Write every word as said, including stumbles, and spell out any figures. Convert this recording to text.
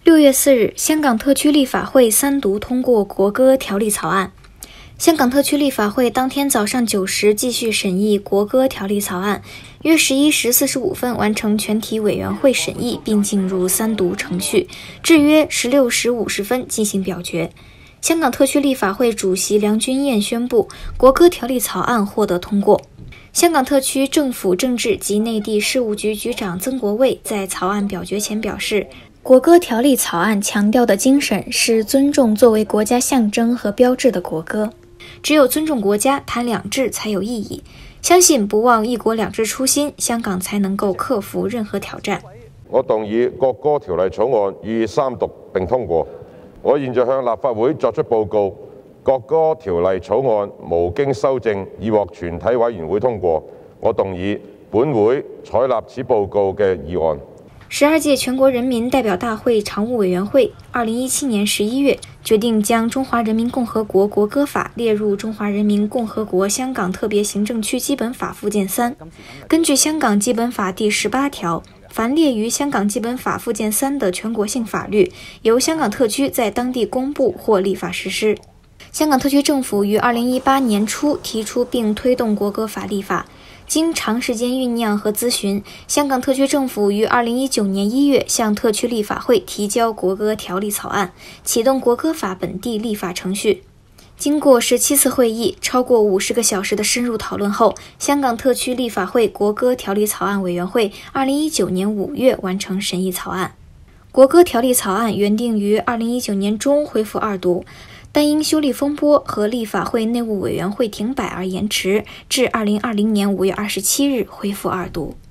六月四日，香港特区立法会三读通过国歌条例草案。香港特区立法会当天早上九时继续审议国歌条例草案，约十一时四十五分完成全体委员会审议，并进入三读程序，至约十六时五十分进行表决。香港特区立法会主席梁君彦宣布，国歌条例草案获得通过。香港特区政府政治及内地事务局局长曾国卫在草案表决前表示，国歌条例草案强调的精神是尊重作为国家象征和标志的国歌，只有尊重国家，谈两制才有意义。相信不忘一國兩制初心，香港才能夠克服任何挑戰。 我動議國歌條例草案予以三讀並通過。我現在向立法會作出報告，國歌條例草案無經修正已獲全體委員會通過。我動議本會採納此報告嘅議案。 十二屆全國人民代表大會常務委員會二零一七年十一月決定將《中華人民共和國國歌法》列入《中華人民共和國香港特別行政區基本法》附件三。根據香港基本法第十八條，凡列於香港基本法附件三的全國性法律，由香港特區在當地公布或立法實施。香港特區政府於二零一八年初提出並推動國歌法立法。經長時間醞釀和諮詢，香港特區政府於二零一九年一月向特區立法會提交國歌條例草案，啟動國歌法本地立法程序。經過十七次會議，超過五十個小時的深入討論後，香港特區立法會國歌條例草案委員會二零一九年五月完成審議草案。國歌條例草案原定於二零一九年中恢復二讀，但因修例風波和立法會內務委員會停擺而延遲，至二零二零年五月二十七日恢復二讀。